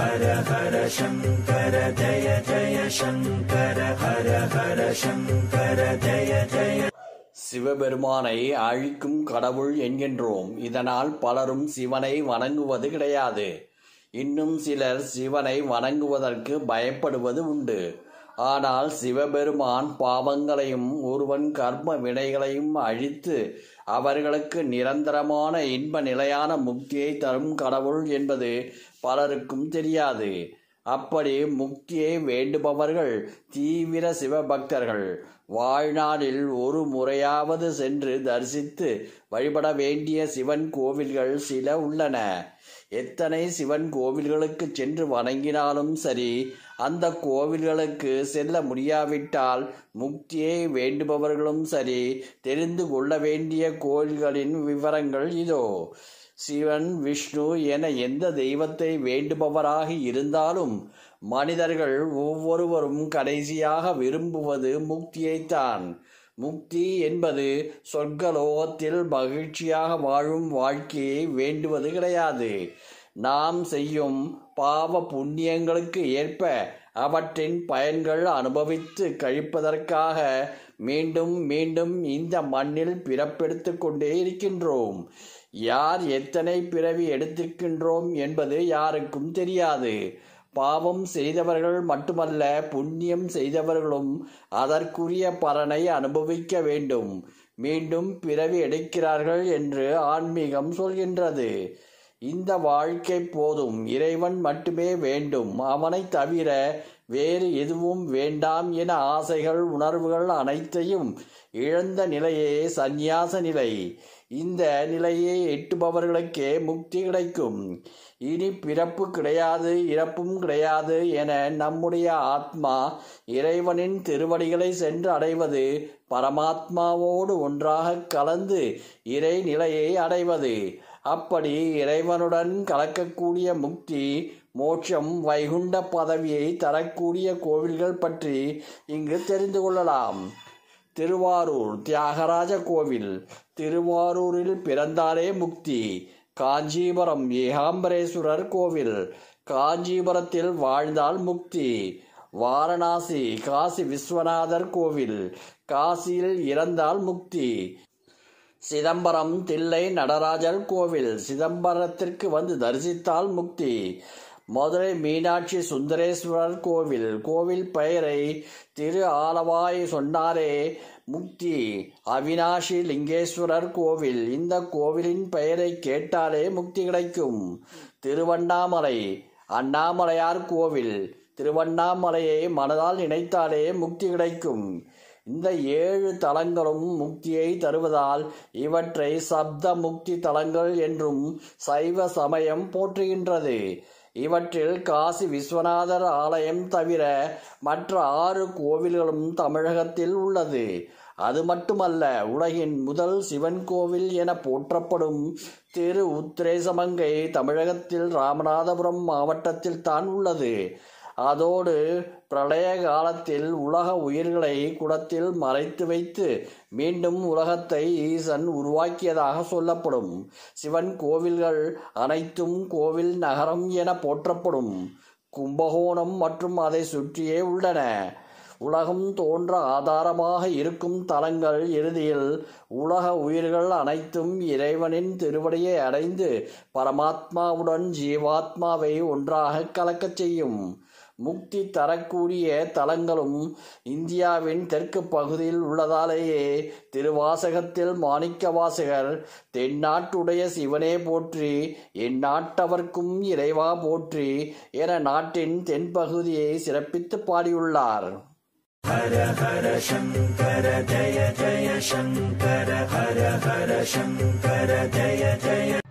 ஹர ஹர சங்கர ஜய ஜய சங்கர ஹர ஹர சங்கர ஜய ஜய. சிவபெருமானை அழிக்கும் கடவுள் என்கின்றோம். இதனால் பலரும் சிவனை வணங்குவது கிடையாது. இன்னும் சிலர் சிவனை வணங்குவதற்கு பயப்படுவது உண்டு. ஆனால் சிவபெருமான் பாவங்களையும் ஒருவன் கர்ம வினைகளையும் அழித்து அவர்களுக்கு நிரந்தரமான இன்ப நிலையான முக்தியை தரும் கடவுள் என்பது பலருக்கும் தெரியாது. அப்படி முக்தியை வேண்டுபவர்கள் தீவிர சிவபக்தர்கள் வாழ்நாளில் ஒரு முறையாவது சென்று தரிசித்து வழிபட வேண்டிய சிவன் கோவில்கள் சில உள்ளன. எத்தனை சிவன் கோவில்களுக்கு சென்று வணங்கினாலும் சரி, அந்த கோவில்களுக்கு செல்ல முடியாவிட்டால் முக்தியை வேண்டுபவர்களும் சரி தெரிந்து கொள்ள வேண்டிய கோவில்களின் விவரங்கள் இதோ. சிவன், விஷ்ணு என எந்த தெய்வத்தை வேண்டுபவராக இருந்தாலும் மனிதர்கள் ஒவ்வொருவரும் கடைசியாக விரும்புவது முக்தியைத்தான். முக்தி என்பது சொர்க்கலோகத்தில் மகிழ்ச்சியாக வாழும் வாழ்க்கையை வேண்டுவது கிடையாது. நாம் செய்யும் பாவ புண்ணியங்களுக்கு ஏற்ப அவற்றின் பயன்கள் அனுபவித்து கழிப்பதற்காக மீண்டும் மீண்டும் இந்த மண்ணில் பிறப்பெடுத்து கொண்டே இருக்கின்றோம். யார் எத்தனை பிறவி எடுத்திருக்கின்றோம் என்பது யாருக்கும் தெரியாது. பாவம் செய்தவர்கள் மட்டுமல்ல, புண்ணியம் செய்தவர்களும் அதற்குரிய பலனை அனுபவிக்க வேண்டும். மீண்டும் பிறவி எடுக்கிறார்கள் என்று ஆன்மீகம் சொல்கின்றது. இந்த வாழ்க்கை போதும், இறைவன் மட்டுமே வேண்டும், அவனை தவிர வேறு எதுவும் வேண்டாம் என ஆசைகள் உணர்வுகள் அனைத்தையும் இழந்த நிலையே சந்நியாச நிலை. இந்த நிலையை எட்டுபவர்களுக்கே முக்தி கிடைக்கும். இனி பிறப்பு கிடையாது, இறப்பும் கிடையாது என நம்முடைய ஆத்மா இறைவனின் திருவடிகளை சென்று அடைவது, பரமாத்மாவோடு ஒன்றாக கலந்து இறை நிலையை அடைவது. அப்படி இறைவனுடன் கலக்கக்கூடிய முக்தி, மோட்சம், வைகுண்ட பதவியை தரக்கூடிய கோவில்கள் பற்றி இங்கு தெரிந்து கொள்ளலாம். திருவாரூர் தியாகராஜ கோவில். திருவாரூரில் பிறந்தாலே முக்தி. காஞ்சிபுரம் ஏகாம்பரேஸ்வரர் கோவில். காஞ்சிபுரத்தில் வாழ்ந்தால் முக்தி. வாரணாசி காசி விஸ்வநாதர் கோவில். காசியில் இறந்தால் முக்தி. சிதம்பரம் தில்லை நடராஜர் கோவில். சிதம்பரத்திற்கு வந்து தரிசித்தால் முக்தி. மதுரை மீனாட்சி சுந்தரேஸ்வரர் கோவில். கோவில் பெயரை திரு ஆலவாய் சொன்னாரே முக்தி. அவினாஷி லிங்கேஸ்வரர் கோவில். இந்த கோவிலின் பெயரை கேட்டாலே முக்தி கிடைக்கும். திருவண்ணாமலை அண்ணாமலையார் கோவில். திருவண்ணாமலையை மனதால் நினைத்தாலே முக்தி கிடைக்கும். இந்த 7 தலங்களும் முக்தியை தருவதால் இவற்றை சப்த முக்தி தலங்கள் என்றும் சைவ சமயம் போற்றுகின்றது. இவற்றில் காசி விஸ்வநாதர் ஆலயம் தவிர மற்ற 6 கோவில்களும் தமிழகத்தில் உள்ளது. அது மட்டுமல்ல, உலகின் முதல் சிவன் கோவில் என போற்றப்படும் திரு உத்திரேசமங்கை தமிழகத்தில் ராமநாதபுரம் மாவட்டத்தில் தான் உள்ளது. அதோடு பிரளய காலத்தில் உலக உயிர்களை குடத்தில் மறைத்து வைத்து மீண்டும் உலகத்தை ஈசன் உருவாக்கியதாக சொல்லப்படும் சிவன் கோவில்கள் அனைத்தும் கோவில் நகரம் என போற்றப்படும் கும்பகோணம் மற்றும் அதை சுற்றியே உள்ளன. உலகம் தோன்ற ஆதாரமாக இருக்கும் தலங்கள் இறுதியில் உலக உயிர்கள் அனைத்தும் இறைவனின் திருவடியை அடைந்து பரமாத்மாவுடன் ஜீவாத்மாவை ஒன்றாக கலக்கச் செய்யும். முக்தி தரக்கூடிய தலங்களும் இந்தியாவின் தெற்கு பகுதியில் உள்ளதாலேயே திருவாசகத்தில் மாணிக்க வாசகர் தென்னாட்டுடைய சிவனே போற்றி, என் நாட்டவர்க்கும் இறைவா போற்றி என நாட்டின் தென்பகுதியை சிறப்பித்து பாடியுள்ளார். ஹர ஹர சங்கர ஜய ஜய சங்கர ஹர ஹர சங்கர ஜய ஜய